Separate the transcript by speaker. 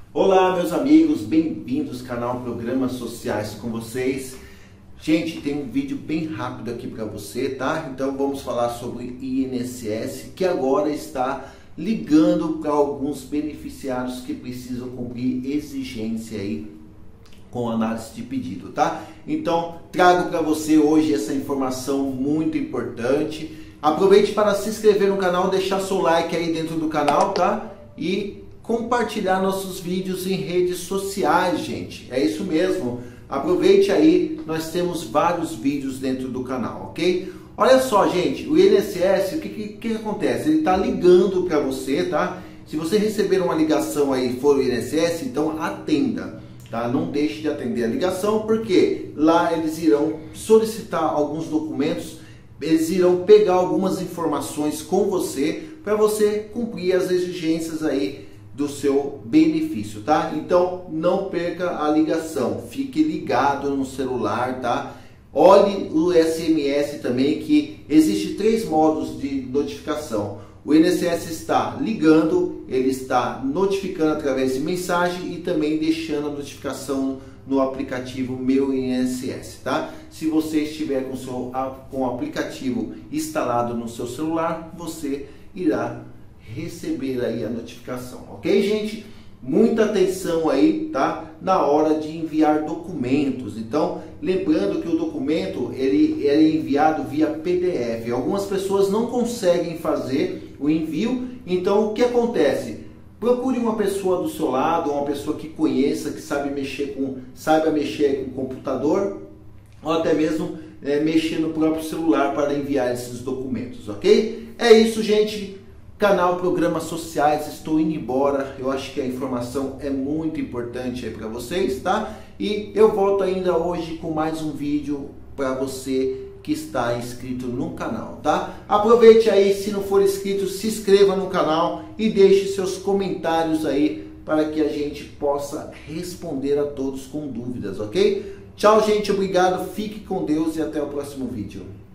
Speaker 1: Olá, meus amigos, bem-vindos ao canal Programas Sociais com vocês. Gente, tem um vídeo bem rápido aqui para você, tá? Então vamos falar sobre INSS, que agora está ligando para alguns beneficiários que precisam cumprir exigência aí com análise de pedido, tá? Então trago para você hoje essa informação muito importante. Aproveite para se inscrever no canal, deixar seu like aí dentro do canal, tá? E compartilhar nossos vídeos em redes sociais, gente. É isso mesmo. Aproveite aí, nós temos vários vídeos dentro do canal, ok? Olha só, gente, o INSS, o que acontece? Ele está ligando para você, tá? Se você receber uma ligação aí e for o INSS, então atenda, tá? Não deixe de atender a ligação, porque lá eles irão solicitar alguns documentos, eles irão pegar algumas informações com você para você cumprir as exigências aí do seu benefício, tá? Então não perca a ligação, fique ligado no celular, tá? Olhe o SMS também, que existe 3 modos de notificação. O INSS está ligando, ele está notificando através de mensagem e também deixando a notificação no aplicativo Meu INSS, tá? Se você estiver com o aplicativo instalado no seu celular, você irá receber aí a notificação, ok, gente? Muita atenção aí, tá? Na hora de enviar documentos. Então, lembrando que o documento ele é enviado via PDF. Algumas pessoas não conseguem fazer o envio. Então, o que acontece? Procure uma pessoa do seu lado, uma pessoa que conheça, que saiba mexer com o computador, ou até mesmo mexer no próprio celular para enviar esses documentos, ok? É isso, gente. Canal Programas Sociais, estou indo embora. Eu acho que a informação é muito importante aí para vocês, tá? E eu volto ainda hoje com mais um vídeo para você que está inscrito no canal, tá? Aproveite aí, se não for inscrito, se inscreva no canal e deixe seus comentários aí para que a gente possa responder a todos com dúvidas, ok? Tchau, gente, obrigado, fique com Deus e até o próximo vídeo.